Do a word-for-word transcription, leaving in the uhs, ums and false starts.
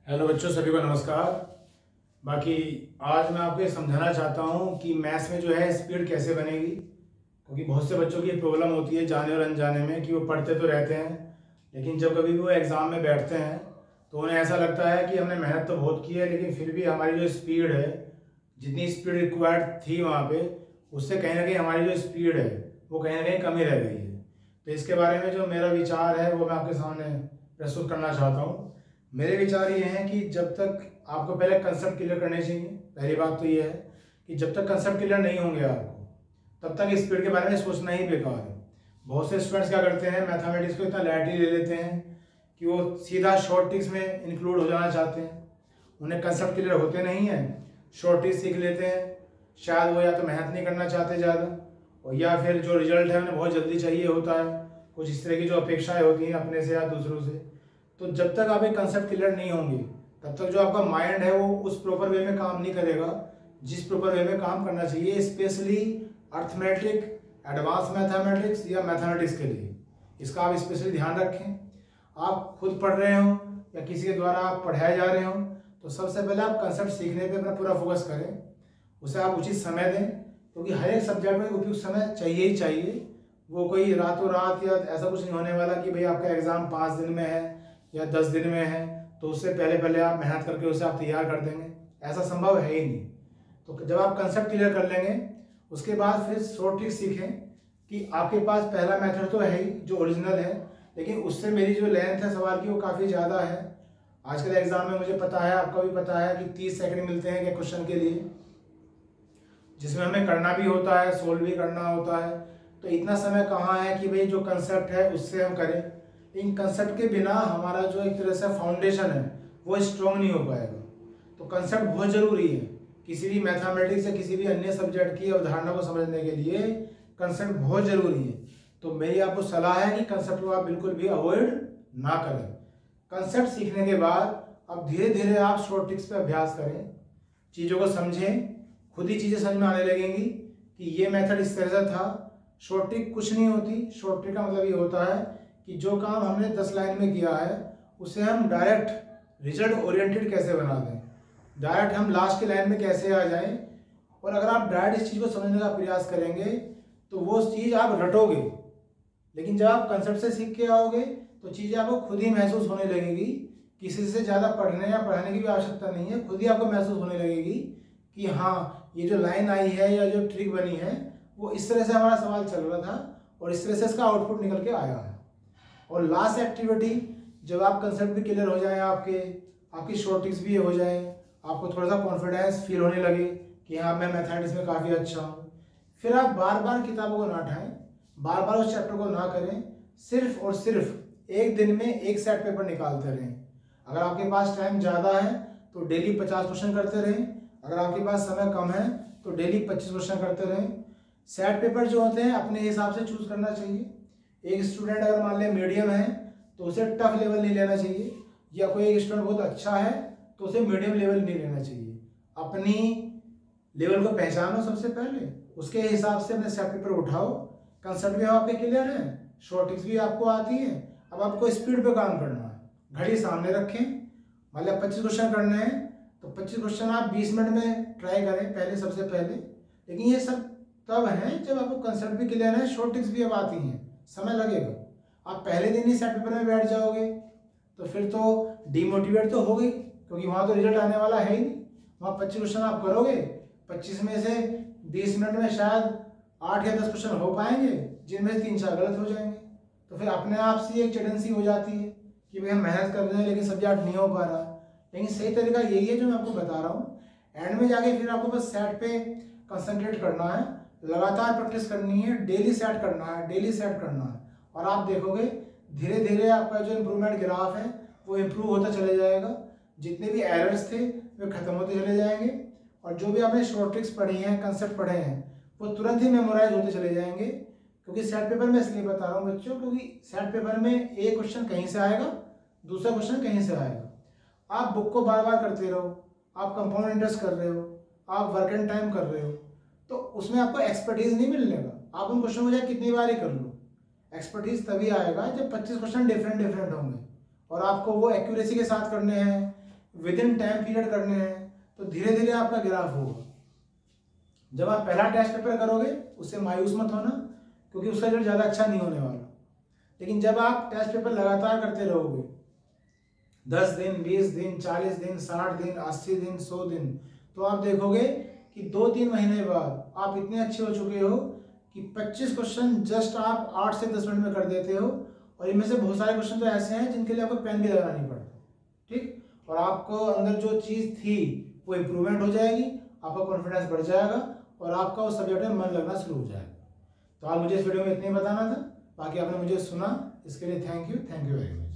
Hello बच्चों, सभी को नमस्कार। बाकी आज मैं आपको ये समझाना चाहता हूँ कि मैथ्स में जो है स्पीड कैसे बनेगी, क्योंकि बहुत से बच्चों की प्रॉब्लम होती है जाने और अनजाने में कि वो पढ़ते तो रहते हैं, लेकिन जब कभी भी वो एग्ज़ाम में बैठते हैं तो उन्हें ऐसा लगता है कि हमने मेहनत तो बहुत की है, लेकिन फिर भी हमारी जो स्पीड है, जितनी स्पीड रिक्वायर्ड थी वहाँ पर, उससे कहीं ना कहीं हमारी जो स्पीड है वो कहीं ना कहीं कमी रह गई है। तो इसके बारे में जो मेरा विचार है वो मैं आपके सामने प्रस्तुत करना चाहता हूँ। मेरे विचार ये हैं कि जब तक आपको पहले कंसेप्ट क्लियर करने चाहिए। पहली बात तो ये है कि जब तक कंसेप्ट क्लियर नहीं होंगे आपको, तब तक स्पीड के बारे में सोचना ही बेकार है। बहुत से स्टूडेंट्स क्या करते हैं, मैथमेटिक्स को इतना लाइटली ले लेते हैं कि वो सीधा शॉर्ट ट्रिक्स में इंक्लूड हो जाना चाहते हैं। उन्हें कंसेप्ट क्लियर होते नहीं हैं, शॉर्ट ट्रिक्स सीख लेते हैं। शायद वो या तो मेहनत नहीं करना चाहते ज़्यादा, और या फिर जो रिजल्ट है उन्हें बहुत जल्दी चाहिए होता है, कुछ इस तरह की जो अपेक्षाएँ होती हैं अपने से या दूसरों से। तो जब तक आप एक कंसेप्ट क्लियर नहीं होंगे, तब तक जो आपका माइंड है वो उस प्रॉपर वे में काम नहीं करेगा जिस प्रॉपर वे में काम करना चाहिए, स्पेशली अर्थमेटिक, एडवांस मैथमेटिक्स या मैथमेटिक्स के लिए। इसका आप स्पेशली ध्यान रखें। आप खुद पढ़ रहे हो या किसी के द्वारा आप पढ़ाए जा रहे हो, तो सबसे पहले आप कंसेप्ट सीखने पे अपना पूरा फोकस करें, उसे आप उचित समय दें, क्योंकि हर एक सब्जेक्ट में उपयुक्त समय चाहिए ही चाहिए। वो कोई रातों रात या ऐसा कुछ नहीं होने वाला कि भाई आपका एग्ज़ाम पाँच दिन में है या दस दिन में है तो उससे पहले पहले आप मेहनत करके उसे आप तैयार कर देंगे, ऐसा संभव है ही नहीं। तो जब आप कंसेप्ट क्लियर कर लेंगे, उसके बाद फिर शॉर्ट ट्रिक सीखें कि आपके पास पहला मेथड तो है ही जो ओरिजिनल है, लेकिन उससे मेरी जो लेंथ है सवाल की वो काफ़ी ज़्यादा है। आजकल एग्जाम में मुझे पता है, आपका भी पता है कि तीस सेकंड मिलते हैं क्वेश्चन के लिए, जिसमें हमें करना भी होता है, सोल्व भी करना होता है। तो इतना समय कहाँ है कि भाई जो कंसेप्ट है उससे हम करें। इन कंसेप्ट के बिना हमारा जो एक तरह से फाउंडेशन है वो स्ट्रॉन्ग नहीं हो पाएगा। तो कंसेप्ट बहुत ज़रूरी है। किसी भी मैथमेटिक्स या किसी भी अन्य सब्जेक्ट की अवधारणा को समझने के लिए कंसेप्ट बहुत ज़रूरी है। तो मेरी आपको सलाह है कि कंसेप्ट को आप बिल्कुल भी अवॉइड ना करें। कंसेप्ट सीखने के बाद अब धीरे धीरे आप शॉर्ट ट्रिक्स पे अभ्यास करें, चीज़ों को समझें, खुद ही चीज़ें समझ में आने लगेंगी कि ये मेथड इस तरह से था। शॉर्ट ट्रिक कुछ नहीं होती। शॉर्ट ट्रिक का मतलब ये होता है कि जो काम हमने दस लाइन में किया है उसे हम डायरेक्ट रिजल्ट ओरिएंटेड कैसे बना दें, डायरेक्ट हम लास्ट की लाइन में कैसे आ जाएं। और अगर आप डायरेक्ट इस चीज़ को समझने का प्रयास करेंगे तो वो चीज़ आप रटोगे, लेकिन जब आप कंसेप्ट से सीख के आओगे तो चीज़ें आपको खुद ही महसूस होने लगेगी। किसी से ज़्यादा पढ़ने या पढ़ाने की भी आवश्यकता नहीं है, खुद ही आपको महसूस होने लगेगी कि हाँ, ये जो लाइन आई है या जो ट्रिक बनी है वो इस तरह से हमारा सवाल चल रहा था और इस तरह से इसका आउटपुट निकल के आया है। और लास्ट एक्टिविटी, जब आप कंसेप्ट भी क्लियर हो जाए, आपके आपकी शॉर्ट ट्रिक्स भी हो जाए, आपको थोड़ा सा कॉन्फिडेंस फील होने लगे कि हाँ मैं मैथमेटिक्स में काफ़ी अच्छा हूँ, फिर आप बार बार किताबों को ना उठाएं, बार बार उस चैप्टर को ना करें, सिर्फ और सिर्फ एक दिन में एक सेट पेपर निकालते रहें। अगर आपके पास टाइम ज़्यादा है तो डेली पचास क्वेश्चन करते रहें, अगर आपके पास समय कम है तो डेली पच्चीस क्वेश्चन करते रहें। सेट पेपर जो होते हैं अपने हिसाब से चूज़ करना चाहिए। एक स्टूडेंट अगर मान लें मीडियम है तो उसे टफ लेवल नहीं लेना चाहिए, या कोई एक स्टूडेंट बहुत अच्छा है तो उसे मीडियम लेवल नहीं लेना चाहिए। अपनी लेवल को पहचानो सबसे पहले, उसके हिसाब से अपने सेट पेपर उठाओ। कंसेप्ट भी आपके क्लियर है, शॉर्ट ट्रिक्स भी आपको आती है, अब आपको स्पीड पे काम करना है। घड़ी सामने रखें, मतलब पच्चीस क्वेश्चन करने हैं तो पच्चीस क्वेश्चन आप बीस मिनट में ट्राई करें पहले, सबसे पहले। लेकिन ये सब तब है जब आपको कंसेप्ट भी क्लियर है, शॉर्ट ट्रिक्स भी अब आती हैं, समय लगेगा। आप पहले दिन ही सेट पेपर में बैठ जाओगे तो फिर तो डीमोटिवेट तो हो गई, क्योंकि वहाँ तो रिजल्ट आने वाला है ही नहीं। वहाँ पच्चीस क्वेश्चन आप करोगे, पच्चीस में से बीस मिनट में शायद आठ या दस क्वेश्चन हो पाएंगे, जिनमें से तीन चार गलत हो जाएंगे। तो फिर अपने आप से एक टेंडेंसी हो जाती है कि भाई हम मेहनत कर रहे हैं लेकिन सब्जेक्ट नहीं हो पा रहा। लेकिन सही तरीका यही है जो मैं आपको बता रहा हूँ। एंड में जाके फिर आपको बस सेट पे कंसंट्रेट करना है, लगातार प्रैक्टिस करनी है, डेली सेट करना है, डेली सेट करना है, और आप देखोगे धीरे धीरे आपका जो इम्प्रूवमेंट ग्राफ है वो इम्प्रूव होता चले जाएगा। जितने भी एरर्स थे वे खत्म होते चले जाएंगे, और जो भी आपने शॉर्ट ट्रिक्स पढ़ी हैं, कंसेप्ट पढ़े हैं, वो तुरंत ही मेमोराइज होते चले जाएंगे। क्योंकि सेट पेपर में इसलिए बता रहा हूँ बच्चों, क्योंकि सेट पेपर में एक क्वेश्चन कहीं से आएगा, दूसरा क्वेश्चन कहीं से आएगा। आप बुक को बार बार करते रहो, आप कंपाउंड इंटरेस्ट कर रहे हो, आप वर्क एंड टाइम कर रहे हो, तो उसमें आपको एक्सपर्टीज नहीं मिलने का। आप उन क्वेश्चन को चाहे कितनी बार ही कर लो, एक्सपर्टीज तभी आएगा जब पच्चीस क्वेश्चन डिफरेंट डिफरेंट होंगे और आपको वो एक्यूरेसी के साथ करने हैं विद इन टाइम पीरियड करने हैं, तो धीरे धीरे आपका ग्राफ होगा। जब आप पहला टेस्ट पेपर करोगे उससे मायूस मत होना, क्योंकि उसका रिजल्ट ज़्यादा अच्छा नहीं होने वाला। लेकिन जब आप टेस्ट पेपर लगातार करते रहोगे, दस दिन, बीस दिन, चालीस दिन, साठ दिन, अस्सी दिन, सौ दिन, तो आप देखोगे कि दो तीन महीने बाद आप इतने अच्छे हो चुके हो कि पच्चीस क्वेश्चन जस्ट आप आठ से दस मिनट में कर देते हो। और इनमें से बहुत सारे क्वेश्चन तो ऐसे हैं जिनके लिए आपको पेन भी लगाना नहीं पड़ता, ठीक। और आपको अंदर जो चीज़ थी वो इम्प्रूवमेंट हो जाएगी, आपका कॉन्फिडेंस बढ़ जाएगा और आपका उस सब्जेक्ट में मन लगना शुरू हो जाएगा। तो आज मुझे इस वीडियो में इतने ही बताना था, बाकी आपने मुझे सुना, इसके लिए thank you, thank you very much.